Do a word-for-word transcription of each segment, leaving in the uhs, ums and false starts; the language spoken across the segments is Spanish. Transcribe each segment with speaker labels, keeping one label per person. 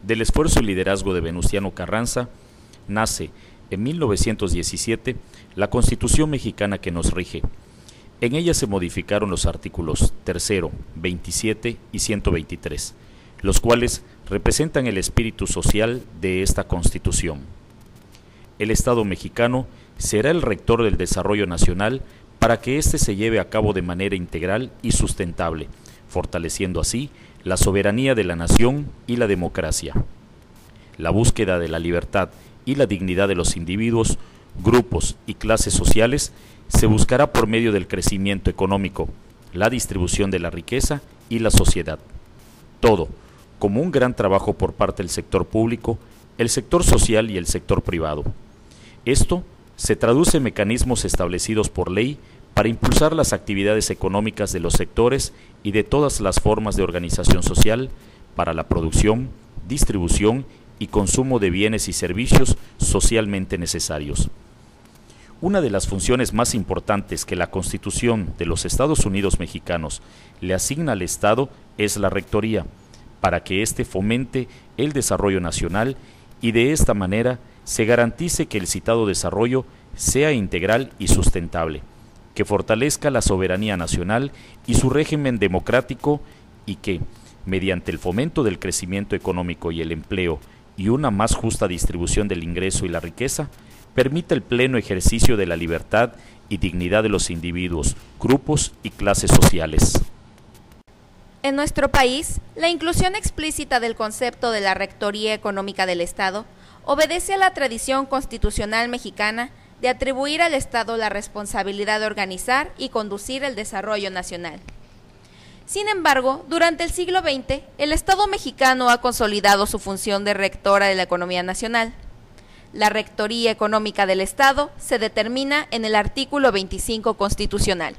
Speaker 1: Del esfuerzo y liderazgo de Venustiano Carranza, nace en mil novecientos diecisiete la Constitución mexicana que nos rige. En ella se modificaron los artículos tercero, veintisiete y ciento veintitrés, los cuales representan el espíritu social de esta Constitución. El Estado mexicano será el rector del desarrollo nacional para que éste se lleve a cabo de manera integral y sustentable, fortaleciendo así la soberanía de la nación y la democracia. La búsqueda de la libertad y la dignidad de los individuos, grupos y clases sociales se buscará por medio del crecimiento económico, la distribución de la riqueza y la sociedad. Todo, como un gran trabajo por parte del sector público, el sector social y el sector privado. Esto se traduce en mecanismos establecidos por ley para impulsar las actividades económicas de los sectores y de todas las formas de organización social para la producción, distribución y consumo de bienes y servicios socialmente necesarios. Una de las funciones más importantes que la Constitución de los Estados Unidos mexicanos le asigna al Estado es la rectoría, para que éste fomente el desarrollo nacional y de esta manera se garantice que el citado desarrollo sea integral y sustentable, que fortalezca la soberanía nacional y su régimen democrático y que, mediante el fomento del crecimiento económico y el empleo y una más justa distribución del ingreso y la riqueza, permita el pleno ejercicio de la libertad y dignidad de los individuos, grupos y clases sociales.
Speaker 2: En nuestro país, la inclusión explícita del concepto de la Rectoría Económica del Estado obedece a la tradición constitucional mexicana de atribuir al Estado la responsabilidad de organizar y conducir el desarrollo nacional. Sin embargo, durante el siglo veinte, el Estado mexicano ha consolidado su función de rectora de la economía nacional. La Rectoría Económica del Estado se determina en el artículo veinticinco constitucional.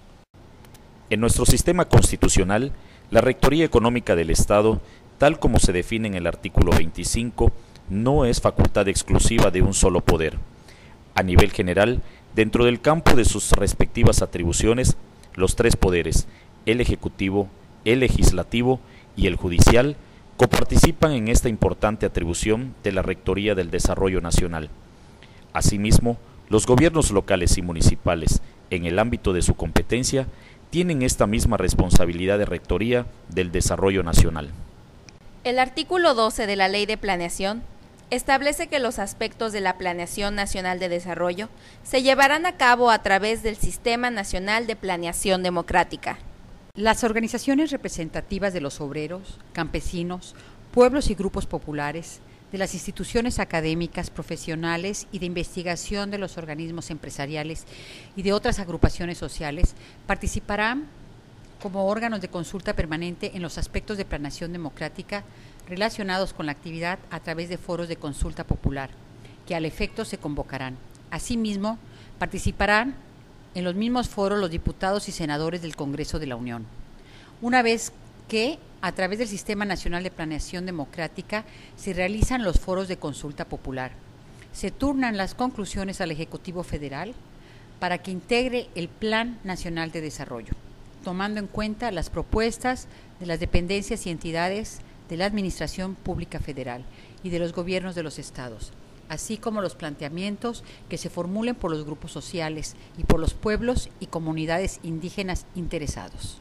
Speaker 1: En nuestro sistema constitucional, la Rectoría Económica del Estado, tal como se define en el artículo veinticinco, no es facultad exclusiva de un solo poder. A nivel general, dentro del campo de sus respectivas atribuciones, los tres poderes, el Ejecutivo, el Legislativo y el Judicial, coparticipan en esta importante atribución de la Rectoría del Desarrollo Nacional. Asimismo, los gobiernos locales y municipales, en el ámbito de su competencia, tienen esta misma responsabilidad de rectoría del desarrollo nacional.
Speaker 2: El artículo doce de la Ley de Planeación establece que los aspectos de la Planeación Nacional de Desarrollo se llevarán a cabo a través del Sistema Nacional de Planeación Democrática.
Speaker 3: Las organizaciones representativas de los obreros, campesinos, pueblos y grupos populares, de las instituciones académicas, profesionales y de investigación de los organismos empresariales y de otras agrupaciones sociales participarán como órganos de consulta permanente en los aspectos de planeación democrática relacionados con la actividad a través de foros de consulta popular, que al efecto se convocarán. Asimismo, participarán en los mismos foros los diputados y senadores del Congreso de la Unión. Una vez que, a través del Sistema Nacional de Planeación Democrática, se realizan los foros de consulta popular, se turnan las conclusiones al Ejecutivo Federal para que integre el Plan Nacional de Desarrollo, tomando en cuenta las propuestas de las dependencias y entidades de la Administración Pública Federal y de los gobiernos de los estados, así como los planteamientos que se formulen por los grupos sociales y por los pueblos y comunidades indígenas interesados.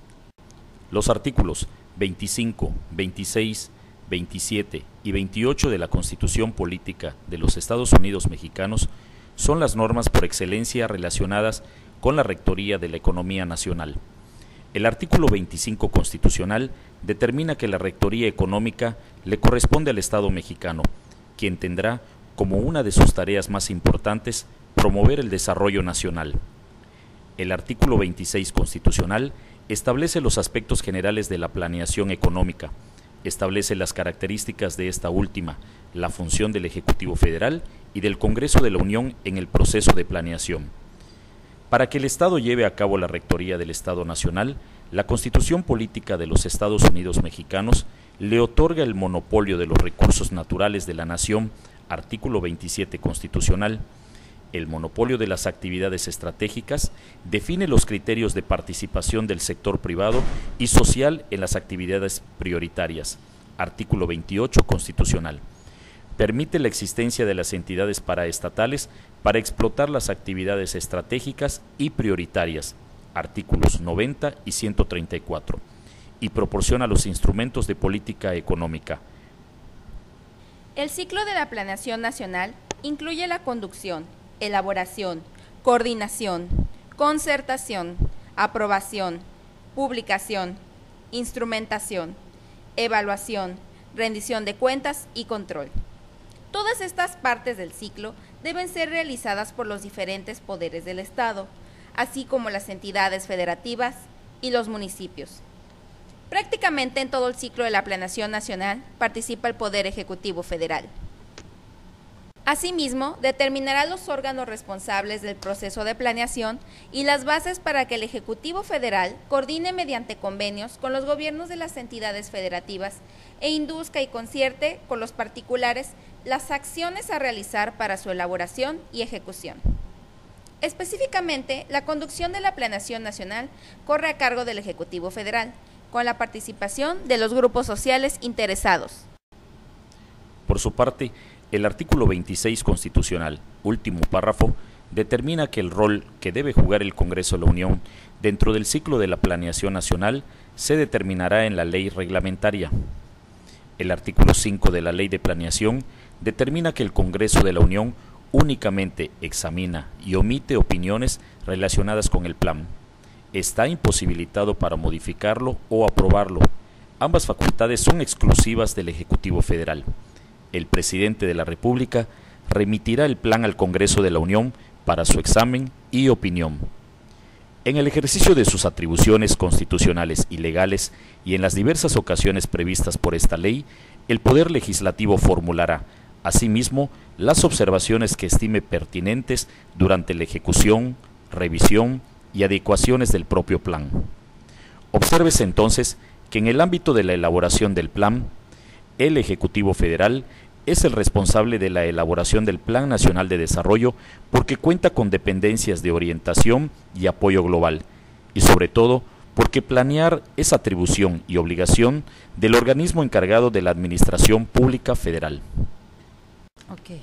Speaker 1: Los artículos veinticinco, veintiséis, veintisiete y veintiocho de la Constitución Política de los Estados Unidos Mexicanos son las normas por excelencia relacionadas con la rectoría de la economía nacional. El artículo veinticinco constitucional determina que la rectoría económica le corresponde al Estado mexicano, quien tendrá como una de sus tareas más importantes promover el desarrollo nacional. El artículo veintiséis constitucional establece los aspectos generales de la planeación económica, establece las características de esta última, la función del Ejecutivo Federal y del Congreso de la Unión en el proceso de planeación. Para que el Estado lleve a cabo la rectoría del Estado Nacional, la Constitución Política de los Estados Unidos Mexicanos le otorga el monopolio de los recursos naturales de la nación, artículo veintisiete constitucional. El monopolio de las actividades estratégicas define los criterios de participación del sector privado y social en las actividades prioritarias, artículo veintiocho constitucional. Permite la existencia de las entidades paraestatales para explotar las actividades estratégicas y prioritarias, artículos noventa y ciento treinta y cuatro, y proporciona los instrumentos de política económica.
Speaker 2: El ciclo de la planeación nacional incluye la conducción, elaboración, coordinación, concertación, aprobación, publicación, instrumentación, evaluación, rendición de cuentas y control. Todas estas partes del ciclo deben ser realizadas por los diferentes poderes del Estado, así como las entidades federativas y los municipios. Prácticamente en todo el ciclo de la planeación nacional participa el Poder Ejecutivo Federal. Asimismo, determinará los órganos responsables del proceso de planeación y las bases para que el Ejecutivo Federal coordine mediante convenios con los gobiernos de las entidades federativas e induzca y concierte con los particulares las acciones a realizar para su elaboración y ejecución. Específicamente, la conducción de la planeación nacional corre a cargo del Ejecutivo Federal, con la participación de los grupos sociales interesados.
Speaker 1: Por su parte, el artículo veintiséis constitucional, último párrafo, determina que el rol que debe jugar el Congreso de la Unión dentro del ciclo de la planeación nacional se determinará en la ley reglamentaria. El artículo cinco de la Ley de Planeación determina que el Congreso de la Unión únicamente examina y omite opiniones relacionadas con el plan. Está imposibilitado para modificarlo o aprobarlo. Ambas facultades son exclusivas del Ejecutivo Federal. El presidente de la República remitirá el plan al Congreso de la Unión para su examen y opinión. En el ejercicio de sus atribuciones constitucionales y legales y en las diversas ocasiones previstas por esta ley, el Poder Legislativo formulará, asimismo, las observaciones que estime pertinentes durante la ejecución, revisión y adecuaciones del propio plan. Obsérvese entonces que en el ámbito de la elaboración del plan, el Ejecutivo Federal es el responsable de la elaboración del Plan Nacional de Desarrollo porque cuenta con dependencias de orientación y apoyo global, y sobre todo porque planear es atribución y obligación del organismo encargado de la Administración Pública Federal.
Speaker 3: Ok.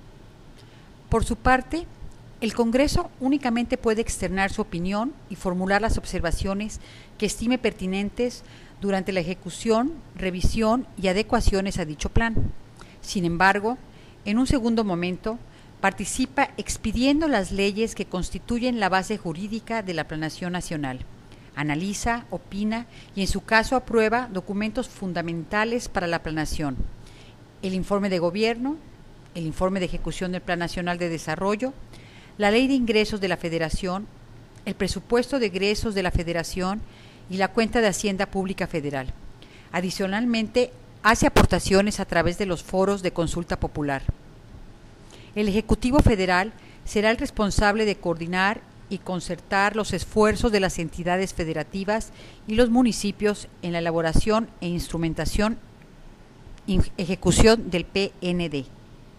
Speaker 3: Por su parte, el Congreso únicamente puede externar su opinión y formular las observaciones que estime pertinentes durante la ejecución, revisión y adecuaciones a dicho plan. Sin embargo, en un segundo momento, participa expidiendo las leyes que constituyen la base jurídica de la planeación nacional. Analiza, opina y en su caso aprueba documentos fundamentales para la planeación: el informe de gobierno, el informe de ejecución del Plan Nacional de Desarrollo, la Ley de Ingresos de la Federación, el presupuesto de egresos de la Federación y la cuenta de Hacienda Pública Federal. Adicionalmente, hace aportaciones a través de los foros de consulta popular. El Ejecutivo Federal será el responsable de coordinar y concertar los esfuerzos de las entidades federativas y los municipios en la elaboración e instrumentación y ejecución del P N D.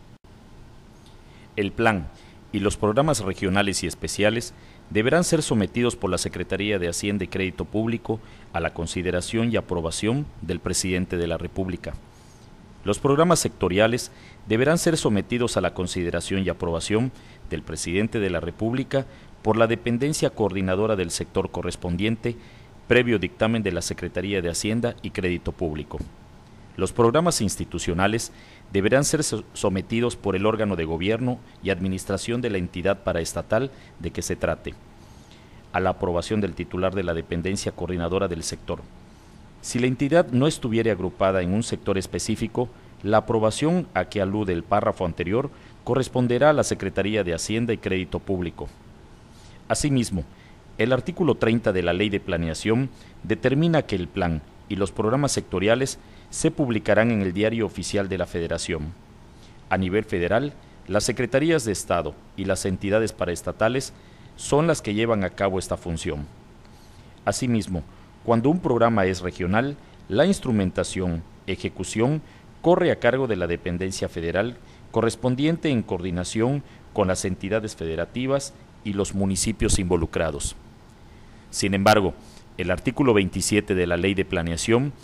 Speaker 1: El plan y los programas regionales y especiales deberán ser sometidos por la Secretaría de Hacienda y Crédito Público a la consideración y aprobación del Presidente de la República. Los programas sectoriales deberán ser sometidos a la consideración y aprobación del Presidente de la República por la dependencia coordinadora del sector correspondiente, previo dictamen de la Secretaría de Hacienda y Crédito Público. Los programas institucionales deberán ser sometidos por el órgano de gobierno y administración de la entidad paraestatal de que se trate, a la aprobación del titular de la dependencia coordinadora del sector. Si la entidad no estuviera agrupada en un sector específico, la aprobación a que alude el párrafo anterior corresponderá a la Secretaría de Hacienda y Crédito Público. Asimismo, el artículo treinta de la Ley de Planeación determina que el plan y los programas sectoriales se publicarán en el Diario Oficial de la Federación. A nivel federal, las Secretarías de Estado y las entidades paraestatales son las que llevan a cabo esta función. Asimismo, cuando un programa es regional, la instrumentación, ejecución, corre a cargo de la dependencia federal correspondiente en coordinación con las entidades federativas y los municipios involucrados. Sin embargo, el artículo veintisiete de la Ley de Planeación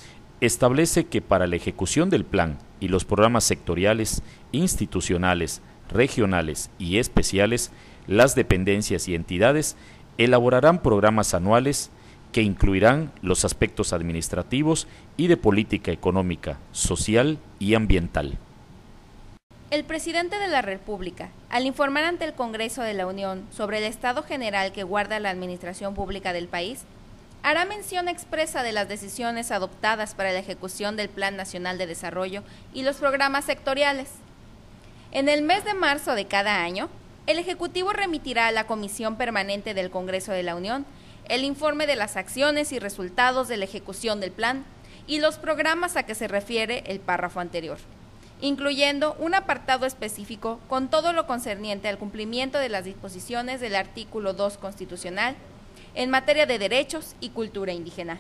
Speaker 1: establece que para la ejecución del plan y los programas sectoriales, institucionales, regionales y especiales, las dependencias y entidades elaborarán programas anuales que incluirán los aspectos administrativos y de política económica, social y ambiental.
Speaker 2: El presidente de la República, al informar ante el Congreso de la Unión sobre el estado general que guarda la administración pública del país, hará mención expresa de las decisiones adoptadas para la ejecución del Plan Nacional de Desarrollo y los programas sectoriales. En el mes de marzo de cada año, el Ejecutivo remitirá a la Comisión Permanente del Congreso de la Unión el informe de las acciones y resultados de la ejecución del plan y los programas a que se refiere el párrafo anterior, incluyendo un apartado específico con todo lo concerniente al cumplimiento de las disposiciones del artículo dos constitucional en materia de derechos y cultura indígena.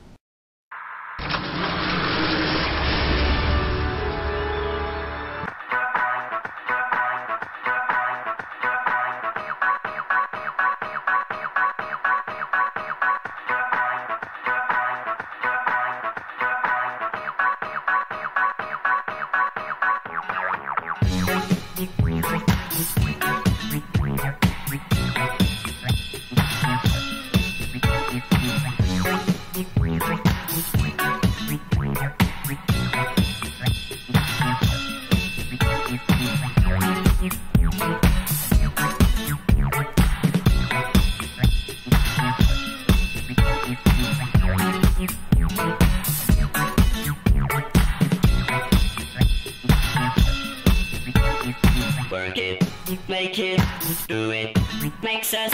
Speaker 4: Work it, make it, do it, makes us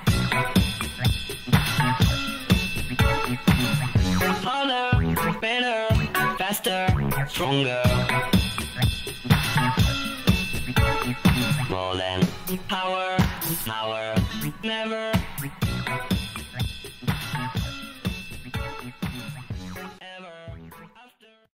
Speaker 4: harder, better, faster, stronger, more than power, power, never